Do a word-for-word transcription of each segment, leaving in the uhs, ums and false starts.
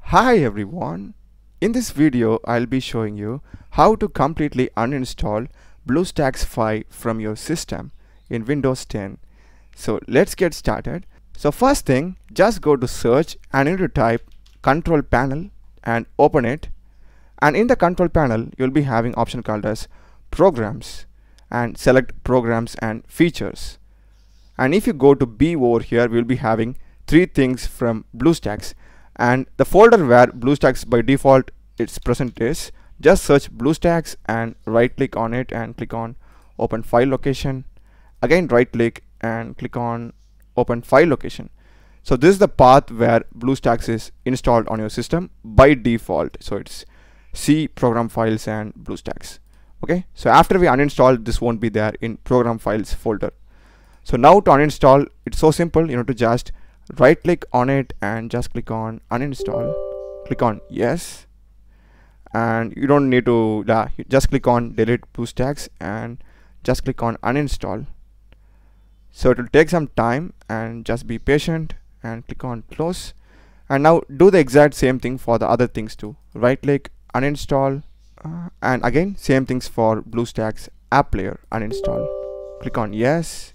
Hi everyone, in this video I'll be showing you how to completely uninstall BlueStacks five from your system in Windows ten. So let's get started. So first thing, just go to search and you need to type control panel and open it, and in the control panel you'll be having option called as programs and select programs and features. And if you go to B over here, we'll be having three things from BlueStacks. And the folder where BlueStacks by default it's present is, just search BlueStacks and right click on it and click on open file location. Again right click and click on open file location. So this is the path where BlueStacks is installed on your system by default. So it's C, program files and BlueStacks. Okay, so after we uninstall, this won't be there in program files folder. So now to uninstall, it's so simple. You know, to just right click on it and just click on uninstall, click on yes, and you don't need to uh, you just click on delete BlueStacks and just click on uninstall. So it will take some time and just be patient and click on close. And now do the exact same thing for the other things too. Right click, uninstall, uh, and again same things for BlueStacks app player, uninstall, click on yes,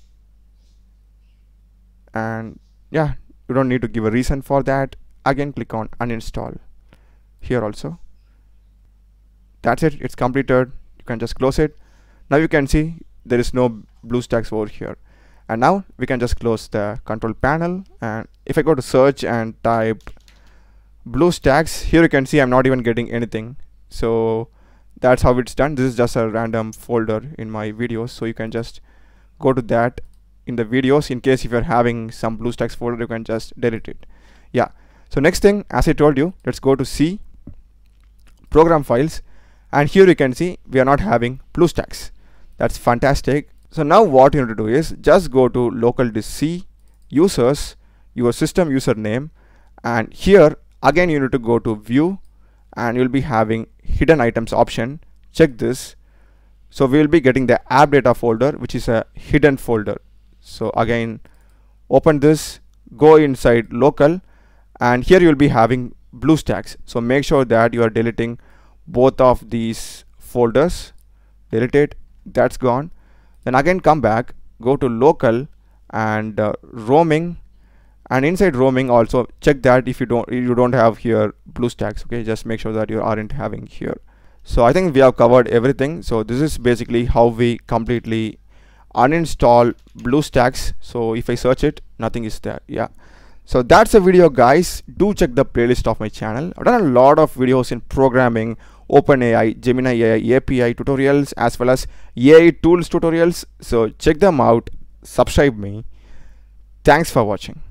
and yeah, you don't need to give a reason for that. Again click on uninstall here also. That's it, it's completed. You can just close it. Now you can see there is no BlueStacks over here. And now we can just close the control panel, and if I go to search and type BlueStacks, here you can see I'm not even getting anything. So that's how it's done. This is just a random folder in my videos, so you can just go to that in the videos. In case if you're having some BlueStacks folder, you can just delete it. Yeah, so next thing, as I told you, let's go to C, program files, and here you can see we are not having BlueStacks. That's fantastic. So now what you need to do is just go to local disk C, users, your system username, and here again you need to go to view and you'll be having hidden items option. Check this. So we'll be getting the app data folder, which is a hidden folder. So again open this, go inside local, and here you'll be having BlueStacks. So make sure that you are deleting both of these folders. Delete it, that's gone. Then again come back, go to local and uh, roaming, and inside roaming also check that if you don't you don't have here BlueStacks. Okay, just make sure that you aren't having here. So I think we have covered everything. So this is basically how we completely uninstall BlueStacks. So if I search it, nothing is there. Yeah, so that's the video guys. Do check the playlist of my channel. I've done a lot of videos in programming, OpenAI, Gemini A I, A P I tutorials, as well as A I tools tutorials. So check them out, subscribe me. Thanks for watching.